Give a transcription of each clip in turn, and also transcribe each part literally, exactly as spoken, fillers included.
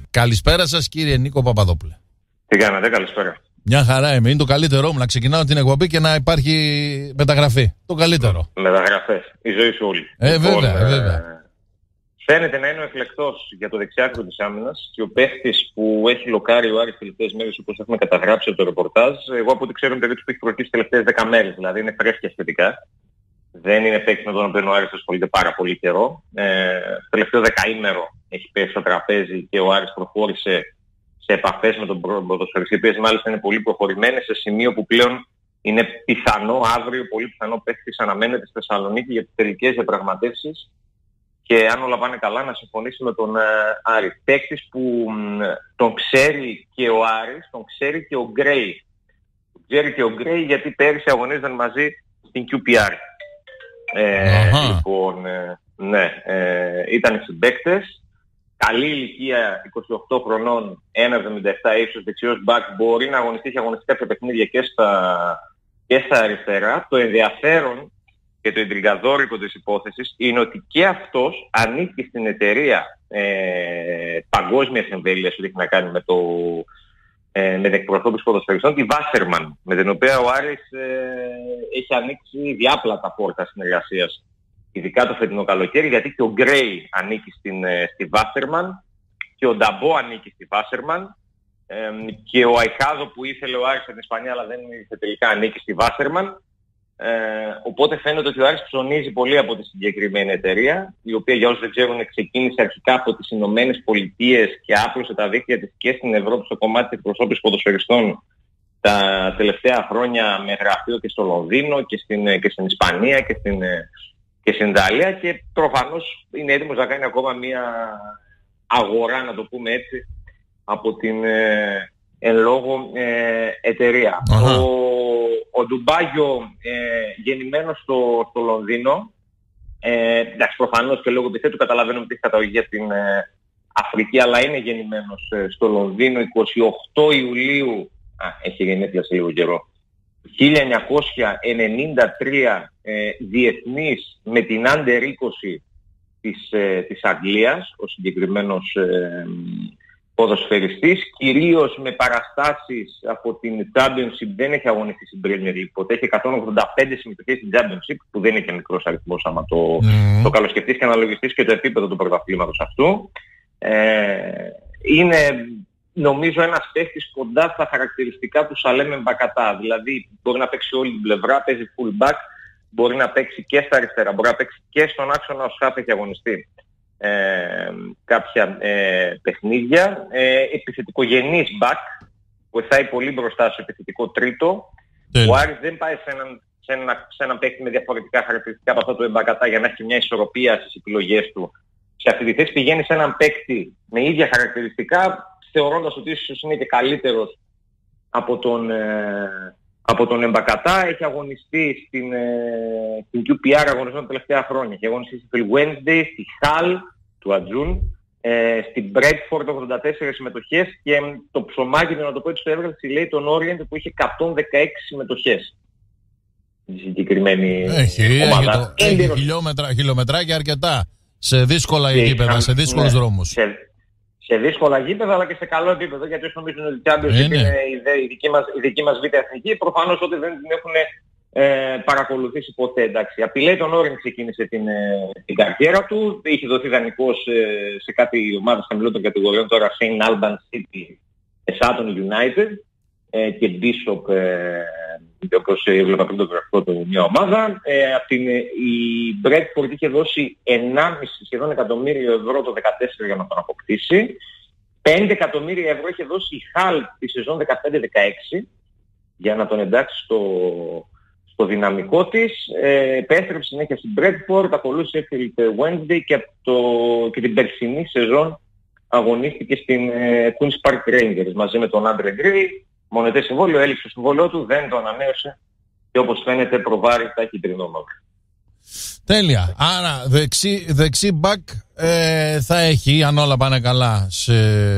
Καλησπέρα σας, κύριε Νίκο Παπαδόπουλε. Τι κάνετε, καλησπέρα. Μια χαρά είμαι. Είναι το καλύτερό μου να ξεκινάω την εκπομπή και να υπάρχει μεταγραφή. Το καλύτερο. Μεταγραφές. Η ζωή σου όλη. Ε, λοιπόν, βέβαια, ε, βέβαια. Φαίνεται να είναι ο εκλεκτός για το δεξιάκρο της άμυνας και ο παίχτης που έχει λοκάρει ο Άρης τελευταίες μέρες, όπως έχουμε καταγράψει από το ρεπορτάζ. Εγώ από ό,τι ξέρω είναι περίπου που έχει προκύψει τις τελευταίες δέκα μέρες. Δηλαδή είναι φρέσκια σχετικά. Δεν είναι παίκτης με τον οποίο ο Άρης ασχολείται πάρα πολύ καιρό. Ε, το τελευταίο δεκαήμερο έχει πέσει στο τραπέζι και ο Άρης προχώρησε σε επαφές με τον ποδοσφαιριστή, οι οποίες μάλιστα είναι πολύ προχωρημένες, σε σημείο που πλέον είναι πιθανό αύριο, πολύ πιθανό παίκτης αναμένεται στη Θεσσαλονίκη για τις τελικές διαπραγματεύσεις και αν όλα πάνε καλά να συμφωνήσει με τον ε, Άρη. Παίκτης που ε, τον ξέρει και ο Άρης, τον ξέρει και ο Γκρέι. Τον ξέρει και ο Γκρέι γιατί πέρυσι αγωνίζονταν μαζί στην κιου πι αρ. Ε, λοιπόν, ε, ναι, ε, ήταν συμπαίκτες. Καλή ηλικία, είκοσι οκτώ χρονών, ένα εβδομήντα επτά ύψος, δεξιός μπακ, μπορεί να αγωνιστεί, έχει αγωνιστεί κάποια παιχνίδια και στα, και στα αριστερά. Το ενδιαφέρον και το εντριγκαδόρικο της υπόθεσης είναι ότι και αυτός ανήκει στην εταιρεία ε, παγκόσμιας εμβέλειας που έχει να κάνει με, το, ε, με την εκπροσώπηση ποδοσφαιριστών, τη Wasserman, με την οποία ο Άρης ε, έχει ανοίξει διάπλατα πόρτα συνεργασίας. Ειδικά το φετινό καλοκαίρι, γιατί και ο Γκρέι ανήκει στην, στη Wasserman και ο Νταμπό ανήκει στη Wasserman ε, και ο Αϊκάδο που ήθελε ο Άρης στην Ισπανία αλλά δεν ήθελε τελικά ανήκει στη Wasserman. Ε, οπότε φαίνεται ότι ο Άρης ψωνίζει πολύ από τη συγκεκριμένη εταιρεία, η οποία για όσους δεν ξέρουν ξεκίνησε αρχικά από τις Ηνωμένες Πολιτείες και άπλωσε τα δίκτυα της και στην Ευρώπη στο κομμάτι της εκπροσώπησης ποδοσφαιριστών τα τελευταία χρόνια με γραφείο και στο Λονδίνο και στην, και στην Ισπανία και στην και στην Ιταλία και προφανώς είναι έτοιμος να κάνει ακόμα μια αγορά, να το πούμε έτσι, από την ε, εν λόγω ε, εταιρεία. Uh-huh. Ο, ο Ντουμπάγιο ε, γεννημένος στο, στο Λονδίνο, ε, εντάξει προφανώς και λόγω επιθέτου καταλαβαίνουμε ότι έχει καταγωγή για την ε, Αφρική, αλλά είναι γεννημένος ε, στο Λονδίνο εικοστή ογδόη Ιουλίου, α, έχει γενέθλια σε λίγο καιρό, χίλια εννιακόσια ενενήντα τρία ε, διεθνής με την Under είκοσι της, ε, της Αγγλίας, ο συγκεκριμένος ε, ποδοσφαιριστής, κυρίως με παραστάσεις από την Championship, δεν έχει αγωνιστεί στην Premier League ποτέ, έχει εκατόν ογδόντα πέντε συμμετοχές στην Championship, που δεν είναι και μικρός αριθμός άμα το, mm. το καλοσκεφτείς και αναλογιστείς και το επίπεδο του πρωταθλήματος αυτού. Ε, είναι... νομίζω ένας παίχτης κοντά στα χαρακτηριστικά του Σαλέμ Εμπακατά. Δηλαδή μπορεί να παίξει όλη την πλευρά, παίζει full back, μπορεί να παίξει και στα αριστερά, μπορεί να παίξει και στον άξονα ως χαφ, έχει αγωνιστεί ε, κάποια ε, παιχνίδια. Ε, επιθετικογενής back, βοηθάει πολύ μπροστά στο επιθετικό τρίτο. Yeah. Ο Άρης δεν πάει σε έναν, σε, ένα, σε έναν παίχτη με διαφορετικά χαρακτηριστικά από αυτό το Εμπακατά για να έχει μια ισορροπία στις επιλογές του. Σε αυτή τη θέση πηγαίνει σε έναν παίκτη με ίδια χαρακτηριστικά, θεωρώντας ότι ίσως είναι και καλύτερος από τον, ε, από τον Εμπακατά. Έχει αγωνιστεί στην, ε, στην κιου πι αρ αγωνιστών τα τελευταία χρόνια. Έχει αγωνιστεί στη Phil Wednesday, στη Hull του Ατζούν, ε, στην Bradford ογδόντα τέσσερις συμμετοχές και ε, το ψωμάκι, να το πω έτσι, το έβγαλε στη Leyton Orient που είχε εκατόν δεκαέξι συμμετοχές. Η συγκεκριμένη έχει, ομάδα. Έχει, το, έχει χιλιόμετρα, χιλιομετράκια αρκετά σε δύσκολα γήπεδα, σε δύσκολους ναι, δρόμους. Σε, σε δύσκολα γήπεδα αλλά και σε καλό επίπεδο, γιατί όσοι νομίζουν ότι η Championship είναι, είναι η, η δική μας, η δική μας β' εθνική, προφανώς ότι δεν την έχουν ε, παρακολουθήσει ποτέ. Εντάξει. Από τη Leyton Orient ξεκίνησε την, ε, την καριέρα του, είχε δοθεί δανεικός ε, σε κάτι ομάδα χαμηλότερων κατηγοριών, τώρα Saint Albans City, Sutton United ε, και Bishop, ε, όπως έβλεπα πριν το γραφικό του, μια ομάδα. Ε, από την, η Bradford είχε δώσει ενάμιση σχεδόν εκατομμύριο ευρώ το δεκατέσσερα για να τον αποκτήσει. πέντε εκατομμύρια ευρώ είχε δώσει η Hull τη σεζόν δεκαπέντε δεκαέξι για να τον εντάξει στο, στο δυναμικό της. Ε, επέστρεψε συνέχεια στην Bradford, ακολούθησε η Wednesday και, το, και την περσινή σεζόν αγωνίστηκε στην ε, Queen's Park Rangers μαζί με τον Andre Gray. Μονετές συμβόλαιο, έλειξε το συμβόλαιο του, δεν το ανανέωσε και όπως φαίνεται προβάρει τα κυτρινό μαύρο. Τέλεια. Άρα δεξί, δεξί μπακ ε, θα έχει, αν όλα πάνε καλά, σε,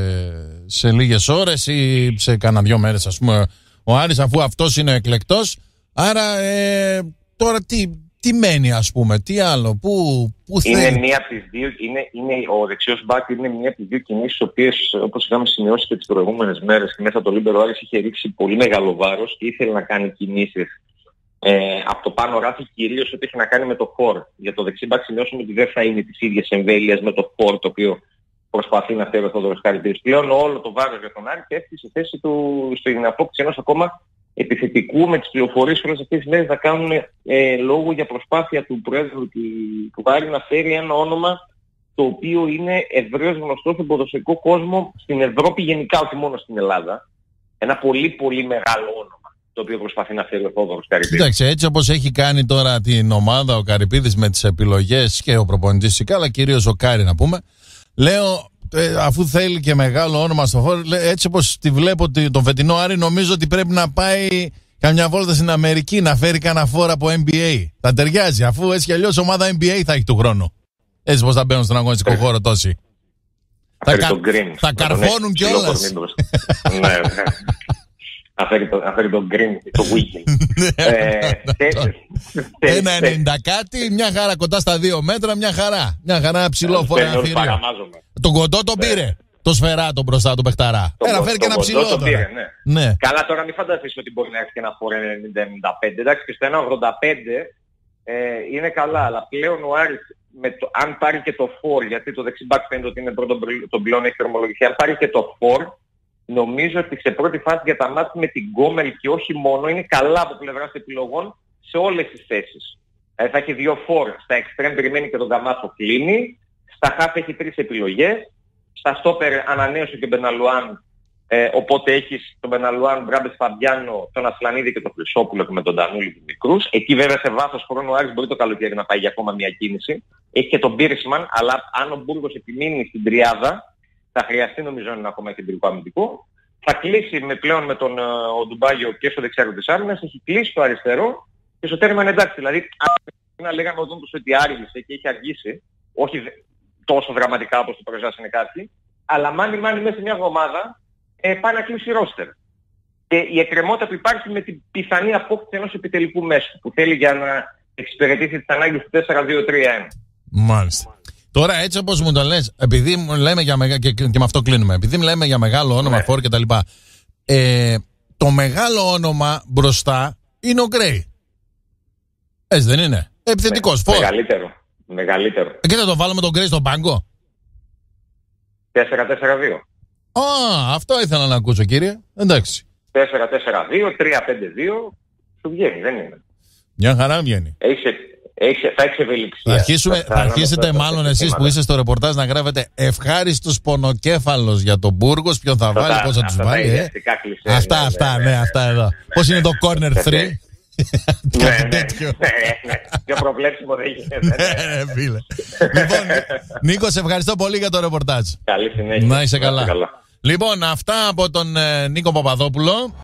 σε λίγες ώρες ή σε κάνα δυο μέρες, ας πούμε, ο Άρης, αφού αυτός είναι εκλεκτός. Άρα ε, τώρα τι, τι μένει, ας πούμε, τι άλλο, πού, πού είναι θέλει. μία από τις δύο, είναι, είναι, ο δεξιός μπακ είναι μία από τις δύο κινήσεις, οι οποίες, όπως είχαμε σημειώσει και τις προηγούμενες μέρες και μέσα από το Λίμπερο, Άρης είχε ρίξει πολύ μεγάλο βάρος και ήθελε να κάνει κινήσεις ε, από το πάνω ράφι, κυρίως ό,τι έχει να κάνει με το φορ. Για το δεξί μπακ σημειώσουμε ότι δεν θα είναι της ίδιας εμβέλειας με το φορ, το οποίο προσπαθεί να φέρει ο Θόδωρος Καρυπίδης. Πλέον όλο το βάρος για τον Άρη πέφτει στη θέση του, στην απόκτηση ενός ακόμα επιθετικού, με τις πληροφορίες όλες αυτές τις μέρες θα κάνουν ε, λόγο για προσπάθεια του Προέδρου του, του Άρη να φέρει ένα όνομα το οποίο είναι ευρέως γνωστό στον ποδοσφαιρικό κόσμο στην Ευρώπη γενικά, όχι μόνο στην Ελλάδα. Ένα πολύ πολύ μεγάλο όνομα το οποίο προσπαθεί να φέρει ο Θόδωρος Καρυπίδης. Κοίταξε, έτσι όπως έχει κάνει τώρα την ομάδα ο Καρυπίδης με τις επιλογές και ο προπονητής φυσικά, αλλά κυρίως ο Κάρη να πούμε, λέω, ε, αφού θέλει και μεγάλο όνομα στο χώρο, έτσι όπως τη βλέπω τον φετινό Άρη, νομίζω ότι πρέπει να πάει καμιά βόλτα στην Αμερική, να φέρει κανένα φόρα από N B A. Θα ταιριάζει, αφού έτσι κι αλλιώς ομάδα N B A θα έχει του χρόνου. Έτσι πως θα μπαίνουν στον αγωνιστικό χώρο τόσοι. Θα, κα... green, θα καρφώνουν κιόλας. Ναι, ναι. Αφαίρει τον green, το weekend. Ένα ενενήντα κάτι, μια χαρά κοντά στα δύο μέτρα, μια χαρά. Μια χαρά ψηλό φορά ένα θηρίο. Τον κοντό τον πήρε. Το σφαιράτο μπροστά του παιχταρά. Ένα φέρει και ένα ψηλό τώρα. Πήρε, ναι. Ναι. Καλά, τώρα μην φανταστείς ότι μπορεί να έρθει και ένα φόρ ενενήντα ενενήντα πέντε. Εντάξει, και στο ένα ογδόντα πέντε ε, είναι καλά, αλλά πλέον ο Άρης, με το, αν πάρει και το φόρ, γιατί το δεξιμπάκ φαίνεται ότι είναι πρώτον τον πλέον έχει θερμολογηθεί, αν πάρει και το φόρ, νομίζω ότι σε πρώτη φάση για τα μάτια με την Γκόμελ και όχι μόνο είναι καλά από πλευράς επιλογών σε όλες τις θέσεις. Ε, θα έχει δύο φόρ. Στα εξτρέμ περιμένει και τον Καμάσο κλείνει. Στα χαφ έχει τρεις επιλογές. Στα στόπερ ανανέωσε και ο Μπεναλουάν. Ε, οπότε έχεις τον Μπεναλουάν, Μπράμπες Φαμπιάνο, τον Ασλανίδη και τον Χρυσόπουλο και με τον Ντανούλη του μικρούς. Εκεί βέβαια σε βάθος χρόνου ο Άρης μπορεί το καλοκαίρι να πάει για ακόμα μια κίνηση. Έχει και τον Μπίρισμαν, αλλά αν ο Μπούργος επιμείνει στην τριάδα, θα χρειαστεί νομίζω ένα ακόμα κεντρικό αμυντικό. Θα κλείσει με πλέον με τον ο Ντουμπάγιο και στο δεξιάρι της άμυνας, έχει κλείσει το αριστερό και στο τέρμα είναι εντάξει. Δηλαδή, αν να λέγαμε ότι ότι άργησε και έχει αργήσει, όχι τόσο δραματικά όπως το παρουσιάσανε κάποιοι, αλλά μάνι μάνι μέσα σε μια εβδομάδα ε, πάει να κλείσει ρόστερ. Και η εκκρεμότητα που υπάρχει με την πιθανή απόκτηση ενός επιτελικού μέσου που θέλει για να εξυπηρετήσει τις ανάγκες του τέσσερα δύο τρία ένα. Μάλιστα. Τώρα έτσι όπως μου το λες, επειδή λέμε για μεγα... και, και με αυτό κλείνουμε, επειδή λέμε για μεγάλο όνομα, ναι, φόρ και τα λοιπά, ε, το μεγάλο όνομα μπροστά είναι ο Γκρέι. Έτσι δεν είναι? Επιθετικός, φόρ. Μεγαλύτερο. Μεγαλύτερο. Ε, και θα το βάλουμε τον Γκρέι στον πάγκο. τέσσερα τέσσερα δύο. Α, αυτό ήθελα να ακούσω, κύριε. Εντάξει. τέσσερα τέσσερα δύο, τρία πέντε δύο, σου βγαίνει, δεν είναι? Μια χαρά βγαίνει. Έχεις, έχεις, θα έχεις ευελιξία. Θα, αρχίσουμε, θα, θα αρχίσετε θα, μάλλον εσείς που είστε στο ρεπορτάζ να γράφετε ευχάριστος πονοκέφαλος για τον Μπούργος, ποιον θα βάλει, πώς θα τους βάλει. Ε. Κλισέ, αυτά, ναι, αυτά, ναι, ναι, ναι, αυτά εδώ. Πώς είναι το corner τρία. Ναι, ναι, ναι. Πιο προβλέψιμο δεν γίνεται. Λοιπόν, Νίκο, σε ευχαριστώ πολύ για το ρεπορτάζ. Καλή συνέχεια. Να είσαι καλά. Λοιπόν, αυτά από τον Νίκο Παπαδόπουλο.